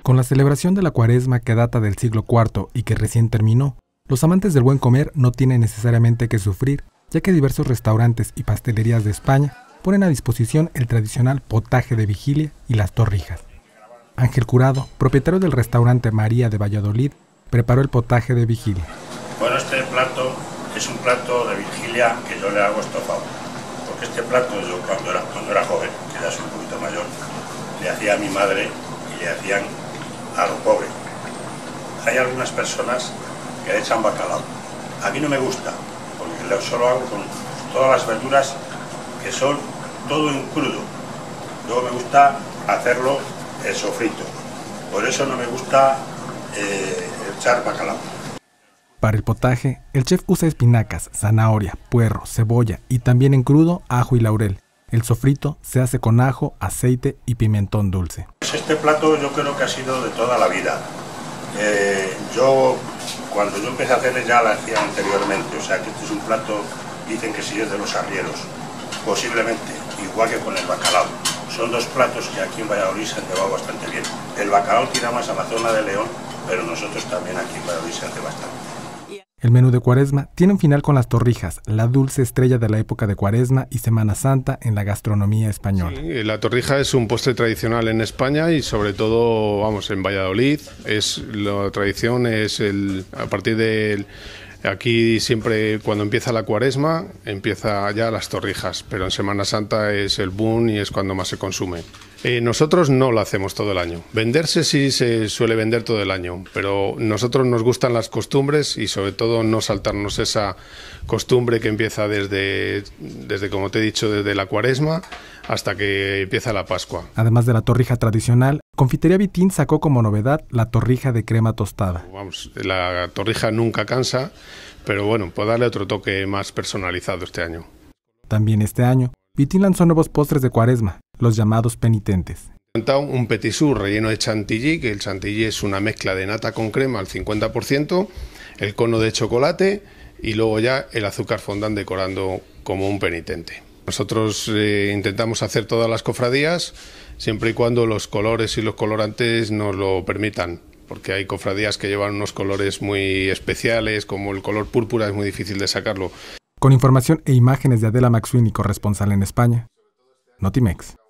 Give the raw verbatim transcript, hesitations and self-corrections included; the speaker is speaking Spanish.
Con la celebración de la Cuaresma que data del siglo cuarto y que recién terminó, los amantes del buen comer no tienen necesariamente que sufrir, ya que diversos restaurantes y pastelerías de España ponen a disposición el tradicional potaje de vigilia y las torrijas. Ángel Curado, propietario del restaurante María de Valladolid, preparó el potaje de vigilia. Bueno, este plato es un plato de vigilia que yo le hago estofado, porque este plato yo cuando era, cuando era joven, que ya soy un poquito mayor, le hacía a mi madre y le hacían a lo pobre. Hay algunas personas que le echan bacalao. A mí no me gusta, porque lo solo hago con todas las verduras que son todo en crudo. Luego me gusta hacerlo el sofrito, por eso no me gusta eh, echar bacalao. Para el potaje, el chef usa espinacas, zanahoria, puerro, cebolla y también en crudo ajo y laurel. El sofrito se hace con ajo, aceite y pimentón dulce. Este plato yo creo que ha sido de toda la vida. Eh, yo, cuando yo empecé a hacerle ya lo hacía anteriormente, o sea que este es un plato, dicen que sí es de los arrieros, posiblemente, igual que con el bacalao. Son dos platos que aquí en Valladolid se han llevado bastante bien. El bacalao tira más a la zona de León, pero nosotros también aquí en Valladolid se hace bastante. El menú de Cuaresma tiene un final con las torrijas, la dulce estrella de la época de Cuaresma y Semana Santa en la gastronomía española. Sí, la torrija es un postre tradicional en España y sobre todo, vamos, en Valladolid. Es la tradición es el a partir del aquí siempre cuando empieza la Cuaresma empieza ya las torrijas, pero en Semana Santa es el boom y es cuando más se consume. Eh, nosotros no lo hacemos todo el año. Venderse sí se suele vender todo el año, pero nosotros nos gustan las costumbres y sobre todo no saltarnos esa costumbre que empieza desde, desde como te he dicho, desde la Cuaresma hasta que empieza la Pascua. Además de la torrija tradicional, Confitería Vitín sacó como novedad la torrija de crema tostada. Vamos, la torrija nunca cansa, pero bueno, puedo darle otro toque más personalizado este año. También este año, Vitín lanzó nuevos postres de Cuaresma, los llamados penitentes. Un petit sous relleno de chantilly, que el chantilly es una mezcla de nata con crema al cincuenta por ciento, el cono de chocolate y luego ya el azúcar fondant decorando como un penitente. Nosotros eh, intentamos hacer todas las cofradías siempre y cuando los colores y los colorantes nos lo permitan, porque hay cofradías que llevan unos colores muy especiales, como el color púrpura, es muy difícil de sacarlo. Con información e imágenes de Adela Maxwini, corresponsal en España, Notimex.